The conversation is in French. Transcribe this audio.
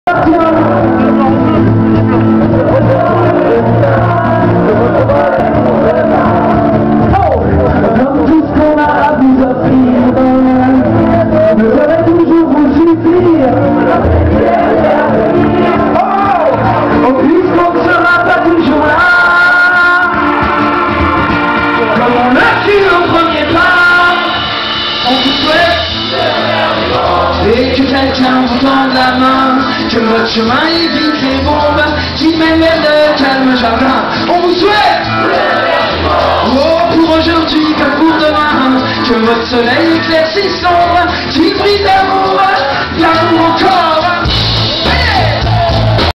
Et que quelqu'un vous tende la main, que votre chemin évite les bombes qui mènent vers de calmes jardins. On vous souhaite, oh, pour aujourd'hui comme pour demain, que votre soleil éclaircisse l'ombre qui brille d'amour, l'amour encore.